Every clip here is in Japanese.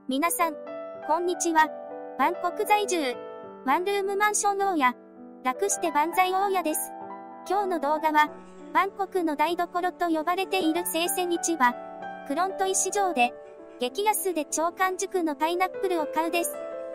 皆さん、こんにちは。バンコク在住、ワンルームマンション大家、略して万歳大家です。今日の動画は、バンコクの台所と呼ばれている生鮮市場、クロントイ市場で、激安で超完熟のパイナップルを買うです。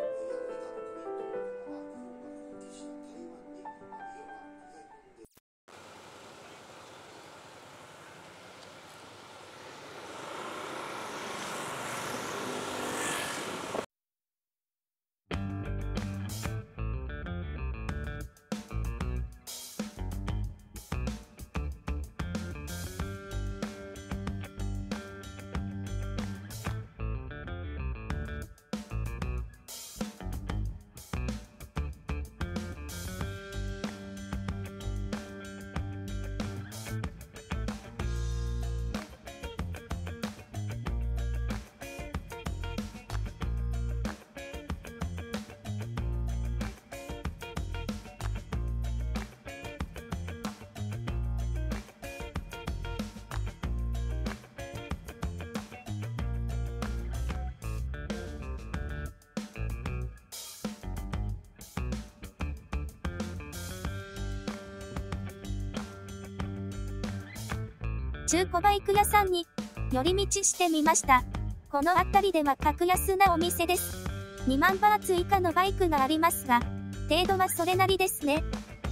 中古バイク屋さんに寄り道してみました。この辺りでは格安なお店です。2万バーツ以下のバイクがありますが、程度はそれなりですね。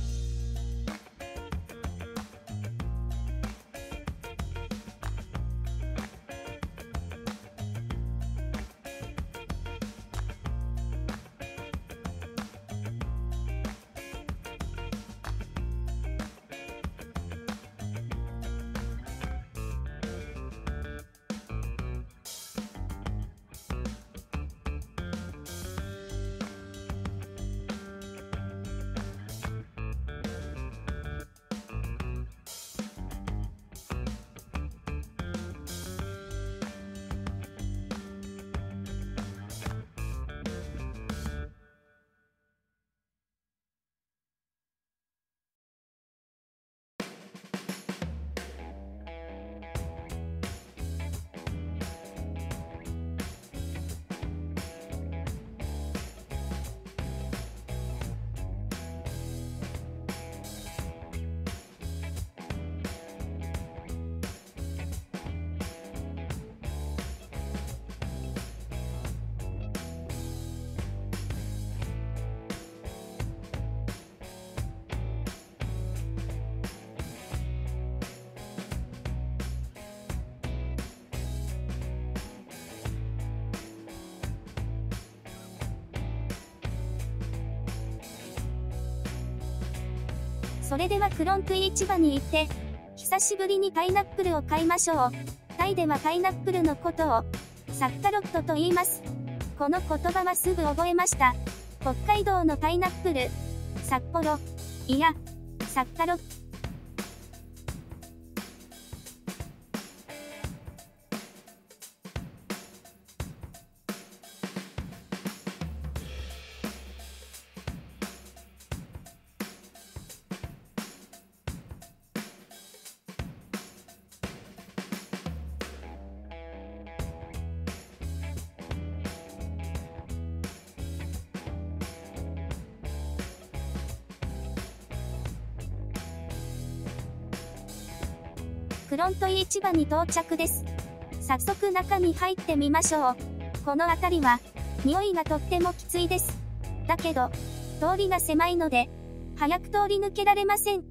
それではクロントイ市場に行って、久しぶりにパイナップルを買いましょう。タイではパイナップルのことを、サッカロットと言います。この言葉はすぐ覚えました。北海道のパイナップル、札幌、いや、サッカロット。クロントイ市場に到着です。早速中に入ってみましょう。この辺りは、匂いがとってもきついです。だけど、通りが狭いので、早く通り抜けられません。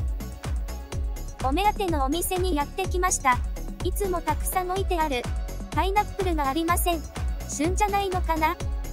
お目当てのお店にやってきました。いつもたくさん置いてあるパイナップルがありません。旬じゃないのかな？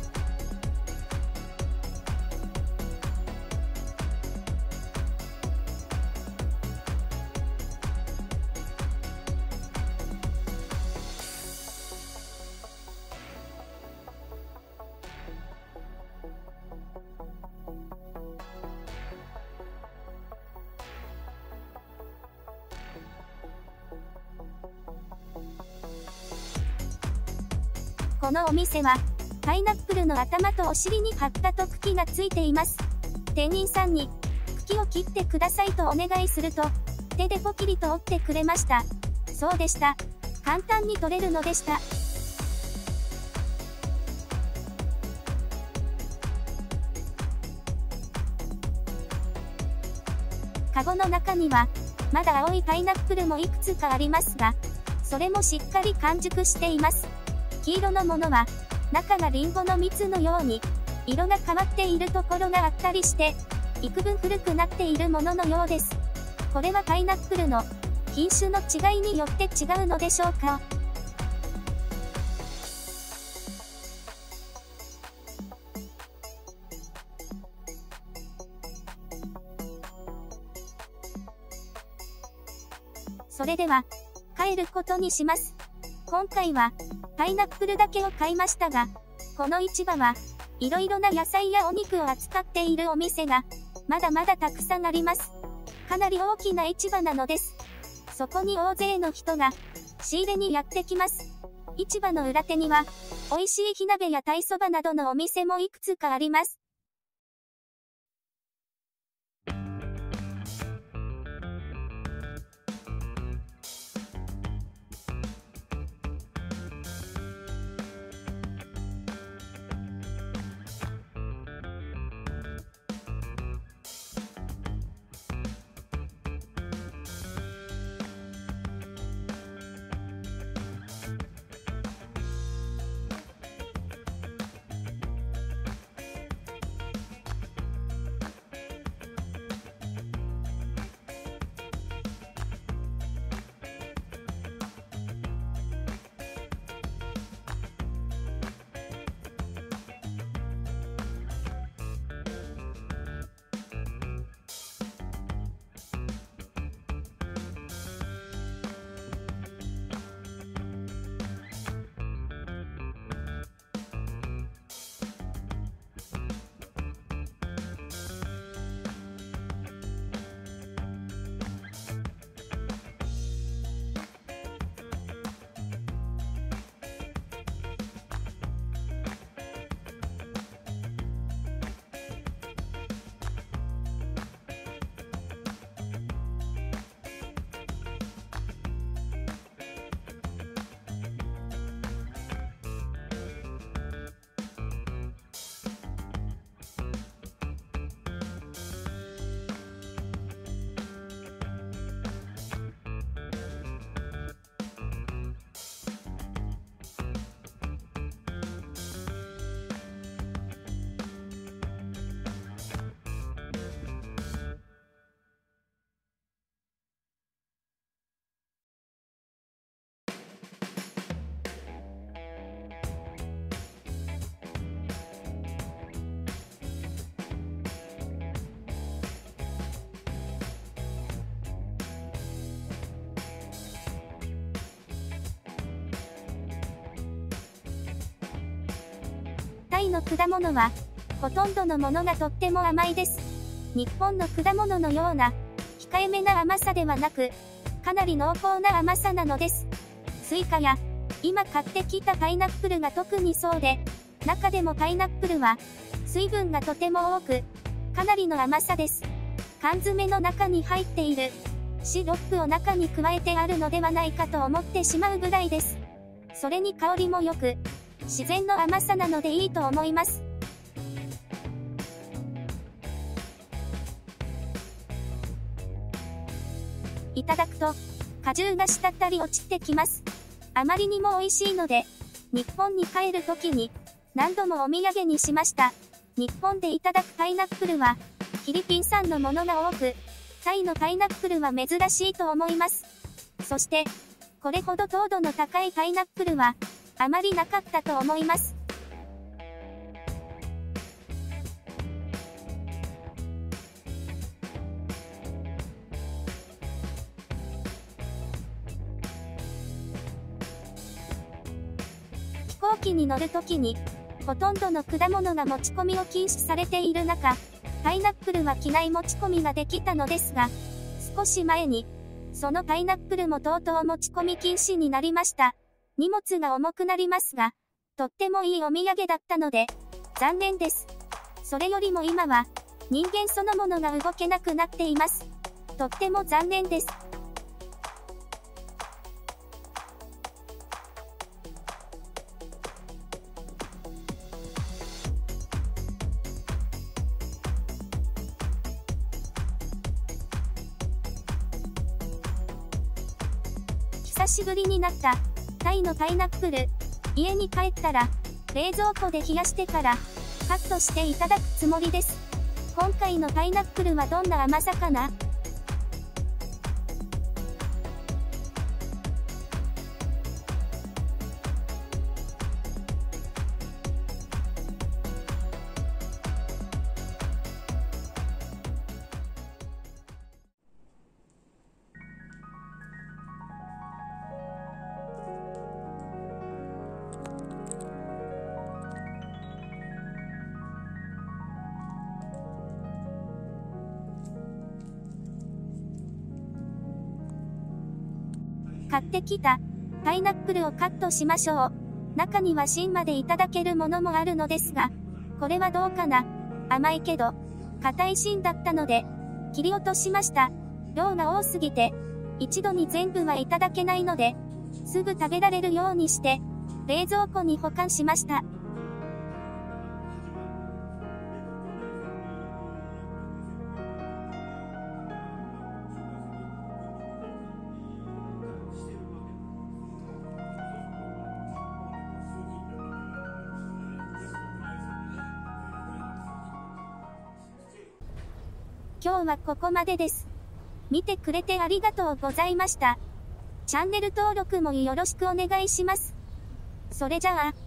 このお店は、パイナップルの頭とお尻に葉っぱと茎がついています。店員さんに、茎を切ってくださいとお願いすると、手でポキリと折ってくれました。そうでした。簡単に取れるのでした。カゴの中には、まだ青いパイナップルもいくつかありますが、それもしっかり完熟しています。黄色のものは、中がリンゴの蜜のように、色が変わっているところがあったりして、幾分古くなっているもののようです。これはパイナップルの品種の違いによって違うのでしょうか。それでは、帰ることにします。今回は、パイナップルだけを買いましたが、この市場は、いろいろな野菜やお肉を扱っているお店が、まだまだたくさんあります。かなり大きな市場なのです。そこに大勢の人が、仕入れにやってきます。市場の裏手には、美味しい火鍋や鯛そばなどのお店もいくつかあります。タイの果物は、ほとんどのものがとっても甘いです。日本の果物のような、控えめな甘さではなく、かなり濃厚な甘さなのです。スイカや、今買ってきたパイナップルが特にそうで、中でもパイナップルは、水分がとても多く、かなりの甘さです。缶詰の中に入っている、シロップを中に加えてあるのではないかと思ってしまうぐらいです。それに香りも良く、自然の甘さなのでいいと思います。いただくと、果汁が滴り落ちてきます。あまりにも美味しいので、日本に帰るときに、何度もお土産にしました。日本でいただくパイナップルは、フィリピン産のものが多く、タイのパイナップルは珍しいと思います。そして、これほど糖度の高いパイナップルは、 あまりなかったと思います。飛行機に乗るときに、ほとんどの果物が持ち込みを禁止されている中、パイナップルは機内持ち込みができたのですが、少し前に、そのパイナップルもとうとう持ち込み禁止になりました。荷物が重くなりますが、とってもいいお土産だったので、残念です。それよりも今は、人間そのものが動けなくなっています。とっても残念です。久しぶりになったタイのパイナップル。家に帰ったら冷蔵庫で冷やしてからカットしていただくつもりです。今回のパイナップルはどんな甘さかな？買ってきたパイナップルをカットしましょう。中には芯までいただけるものもあるのですが、これはどうかな。甘いけど、硬い芯だったので、切り落としました。量が多すぎて、一度に全部はいただけないので、すぐ食べられるようにして、冷蔵庫に保管しました。今日はここまでです。見てくれてありがとうございました。チャンネル登録もよろしくお願いします。それじゃあ。